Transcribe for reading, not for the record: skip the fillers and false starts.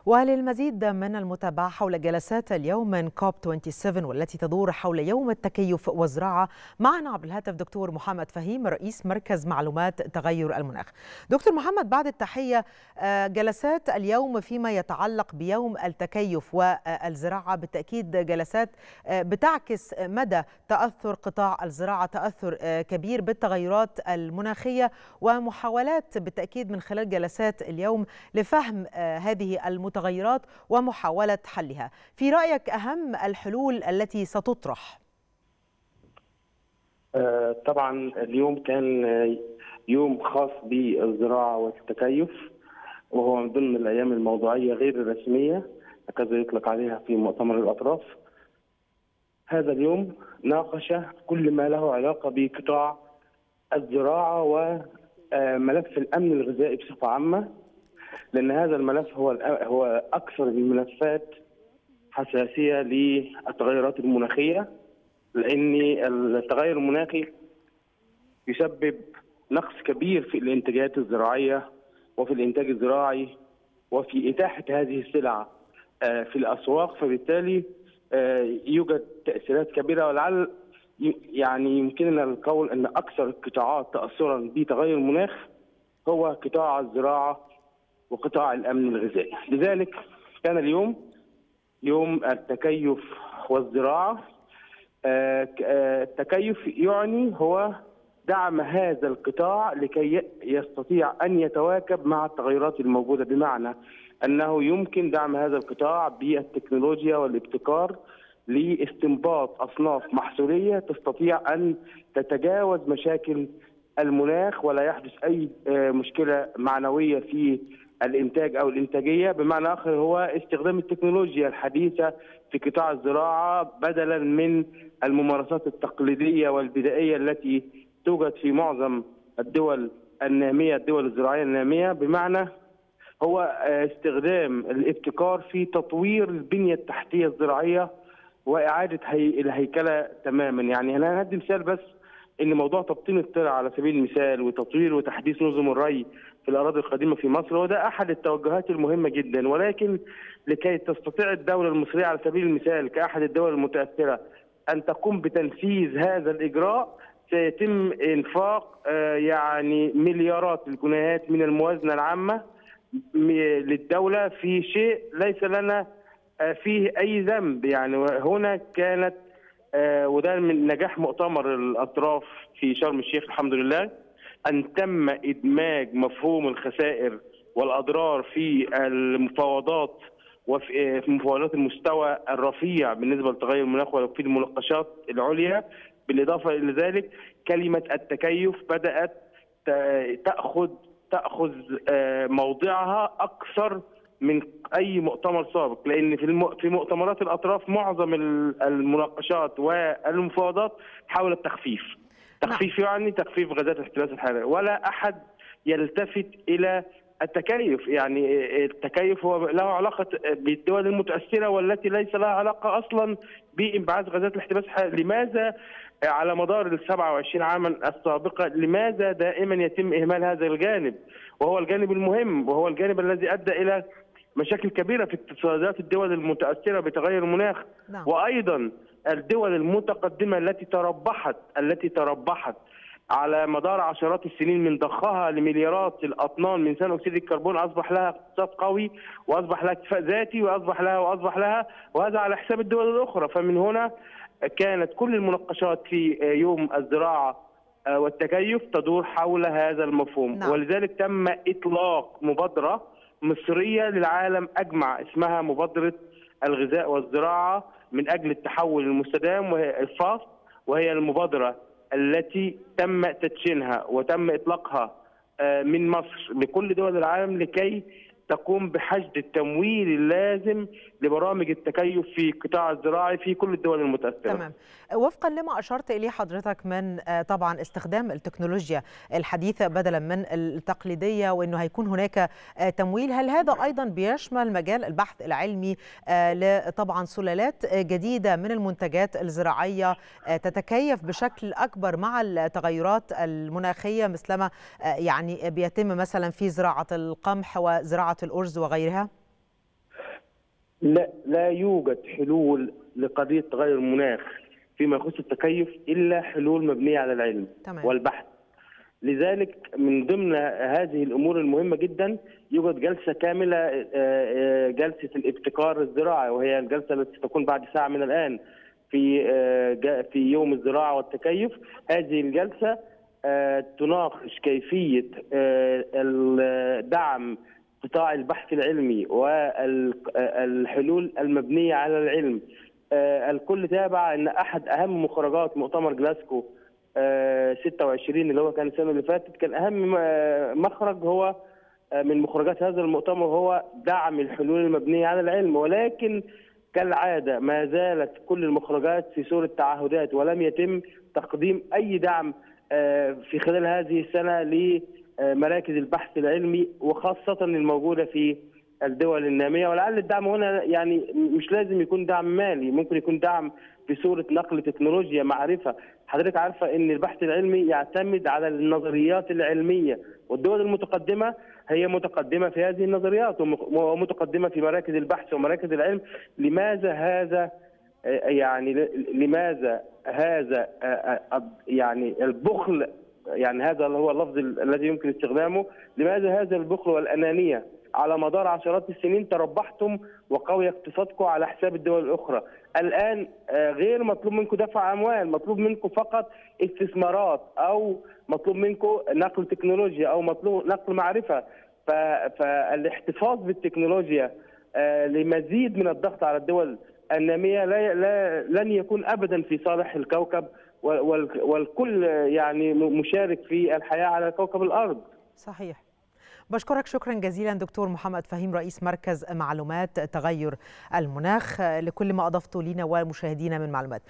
وللمزيد من المتابعة حول جلسات اليوم من كوب 27 والتي تدور حول يوم التكيف والزراعة، معنا عبر الهاتف دكتور محمد فهيم رئيس مركز معلومات تغير المناخ. دكتور محمد، بعد التحية، جلسات اليوم فيما يتعلق بيوم التكيف والزراعة بالتأكيد جلسات بتعكس مدى تأثر قطاع الزراعة، تأثر كبير بالتغيرات المناخية، ومحاولات بالتأكيد من خلال جلسات اليوم لفهم هذه المتغيرات ومحاولة حلها. في رأيك أهم الحلول التي ستطرح؟ طبعا اليوم كان يوم خاص بالزراعة والتكيف، وهو من ضمن الأيام الموضوعية غير الرسمية هكذا يطلق عليها في مؤتمر الأطراف. هذا اليوم ناقش كل ما له علاقة بقطاع الزراعة وملف الأمن الغذائي بصفة عامة، لأن هذا الملف هو أكثر الملفات حساسية للتغيرات المناخية، لأن التغير المناخي يسبب نقص كبير في الإنتاجات الزراعية وفي الإنتاج الزراعي وفي إتاحة هذه السلع في الأسواق، فبالتالي يوجد تأثيرات كبيرة. ولعل يعني يمكننا القول أن أكثر القطاعات تأثرا بتغير المناخ هو قطاع الزراعة وقطاع الأمن الغذائي. لذلك كان اليوم يوم التكيف والزراعة. التكيف يعني هو دعم هذا القطاع لكي يستطيع أن يتواكب مع التغيرات الموجودة، بمعنى أنه يمكن دعم هذا القطاع بالتكنولوجيا والابتكار لاستنباط أصناف محصولية تستطيع أن تتجاوز مشاكل المناخ ولا يحدث أي مشكلة معنوية في الإنتاج أو الإنتاجية. بمعنى آخر هو استخدام التكنولوجيا الحديثة في قطاع الزراعة بدلا من الممارسات التقليدية والبدائية التي توجد في معظم الدول النامية، الدول الزراعية النامية، بمعنى هو استخدام الابتكار في تطوير البنية التحتية الزراعية وإعادة الهيكلة تماما. يعني أنا هدي مثال بس، ان موضوع تبطين الترع على سبيل المثال وتطوير وتحديث نظم الري في الاراضي القديمه في مصر، وده احد التوجهات المهمه جدا. ولكن لكي تستطيع الدوله المصريه على سبيل المثال كاحد الدول المتاثره ان تقوم بتنفيذ هذا الاجراء، سيتم انفاق يعني مليارات الجنيهات من الموازنه العامه للدوله في شيء ليس لنا فيه اي ذنب. يعني هنا كانت وده من نجاح مؤتمر الأطراف في شرم الشيخ الحمد لله، أن تم إدماج مفهوم الخسائر والأضرار في المفاوضات وفي مفاوضات المستوى الرفيع بالنسبة لتغير المناخ وفي المناقشات العليا. بالإضافة إلى ذلك كلمة التكيف بدأت تأخذ موضعها أكثر من أي مؤتمر سابق، لأن في مؤتمرات الأطراف معظم المناقشات والمفاوضات حول التخفيف. تخفيف يعني تخفيف غازات الاحتباس الحراري، ولا أحد يلتفت إلى التكيف. يعني التكيف هو له علاقة بالدول المتأثرة والتي ليس لها علاقة أصلا بانبعاث غازات الاحتباس الحراري. لماذا على مدار ال 27 عاما السابقة لماذا دائما يتم إهمال هذا الجانب، وهو الجانب المهم وهو الجانب الذي أدى إلى مشاكل كبيرة في اقتصادات الدول المتأثرة بتغير المناخ؟ وأيضا الدول المتقدمة التي تربحت على مدار عشرات السنين من ضخها لمليارات الأطنان من ثاني أكسيد الكربون، أصبح لها اقتصاد قوي وأصبح لها اكتفاء ذاتي وأصبح لها وهذا على حساب الدول الأخرى. فمن هنا كانت كل المناقشات في يوم الزراعة والتكيف تدور حول هذا المفهوم. ولذلك تم إطلاق مبادرة مصرية للعالم أجمع اسمها مبادرة الغذاء والزراعة من أجل التحول المستدام وهي المبادرة التي تم تدشينها وتم إطلاقها من مصر لكل دول العالم لكي تقوم بحشد التمويل اللازم لبرامج التكيف في القطاع الزراعي في كل الدول المتأثرة. تمام. وفقا لما أشرت إليه حضرتك من طبعا استخدام التكنولوجيا الحديثة بدلا من التقليدية، وأنه هيكون هناك تمويل، هل هذا أيضا بيشمل مجال البحث العلمي لطبعا سلالات جديدة من المنتجات الزراعية تتكيف بشكل أكبر مع التغيرات المناخية، مثلما يعني بيتم مثلا في زراعة القمح وزراعة الأرز وغيرها؟ لا يوجد حلول لقضية تغير المناخ فيما يخص التكيف إلا حلول مبنية على العلم تمام. والبحث. لذلك من ضمن هذه الأمور المهمة جدا يوجد جلسة كاملة، جلسة الابتكار الزراعي، وهي الجلسة التي تكون بعد ساعة من الآن في يوم الزراعة والتكيف. هذه الجلسة تناقش كيفية دعم قطاع البحث العلمي والحلول المبنية على العلم. الكل تابع أن أحد أهم مخرجات مؤتمر جلاسكو 26 اللي هو كان السنة اللي فاتت، كان أهم مخرج هو من مخرجات هذا المؤتمر هو دعم الحلول المبنية على العلم. ولكن كالعادة ما زالت كل المخرجات في صورة تعهدات، ولم يتم تقديم أي دعم في خلال هذه السنة لمراكز البحث العلمي، وخاصة الموجودة في الدول النامية. ولعل الدعم هنا يعني مش لازم يكون دعم مالي، ممكن يكون دعم في صورة نقل تكنولوجيا معرفة. حضرتك عارفة أن البحث العلمي يعتمد على النظريات العلمية، والدول المتقدمة هي متقدمة في هذه النظريات ومتقدمة في مراكز البحث ومراكز العلم. لماذا هذا يعني البخل، يعني هذا هو اللفظ الذي يمكن استخدامه، لماذا هذا البخل والأنانية؟ على مدار عشرات السنين تربحتم وقوي اقتصادكم على حساب الدول الأخرى. الآن غير مطلوب منكم دفع أموال، مطلوب منكم فقط استثمارات، أو مطلوب منكم نقل تكنولوجيا، أو مطلوب نقل معرفة. فالاحتفاظ بالتكنولوجيا لمزيد من الضغط على الدول النامية لن يكون أبدا في صالح الكوكب، والكل يعني مشارك في الحياة على كوكب الأرض. صحيح. بشكرك شكرا جزيلا دكتور محمد فهيم، رئيس مركز معلومات تغير المناخ، لكل ما أضفته لنا ومشاهدينا من معلومات.